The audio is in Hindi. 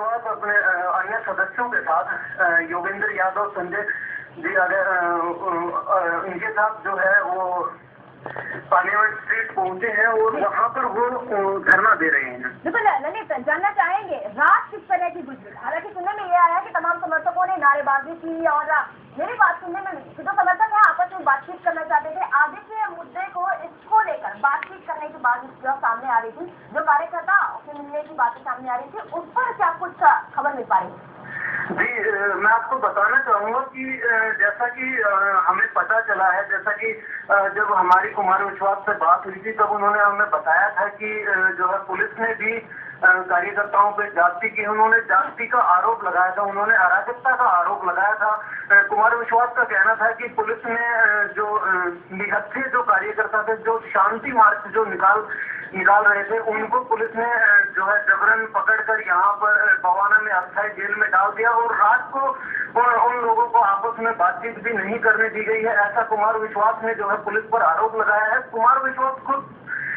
विश्वास अपने अन्य सदस्यों के साथ योगेंद्र यादव, संजय जी इनके साथ जो है वो पार्लियामेंट स्ट्रीट पहुंचे हैं और वहाँ पर वो धरना दे रहे हैं। बिल्कुल ललित, जानना चाहेंगे रात किस तरह की गुजरी? हालांकि सुनने में ये आया कि तमाम समर्थकों ने नारेबाजी की और मेरी बात सुनने में जो समर्थक है आपस में बातचीत करना चाहते थे। आगे के मुद्दे को इसको लेकर बातचीत करने की बात सामने आ रही थी, जो कार्यकर्ता से मिलने की बातें सामने आ रही थी, उस पर क्या कुछ खबर मिल पा रही है? जी, मैं आपको बताना चाहूंगा कि जैसा कि हमें पता चला है, जैसा कि जब हमारी कुमार विश्वास से बात हुई थी तब उन्होंने हमें बताया था कि जो है पुलिस ने भी कार्यकर्ताओं पे जाति की, उन्होंने जाति का आरोप लगाया था, उन्होंने अराजकता का आरोप लगाया था। कुमार विश्वास का कहना था कि पुलिस ने जो निहत्थे जो कार्यकर्ता थे, जो शांति मार्च जो निकाल रहे थे, उनको पुलिस ने जो है जबरन पकड़कर यहाँ पर बवाना में अस्थायी जेल में डाल दिया और रात को उन लोगों को आपस में बातचीत भी नहीं करने दी गई है, ऐसा कुमार विश्वास ने जो है पुलिस पर आरोप लगाया है। कुमार विश्वास खुद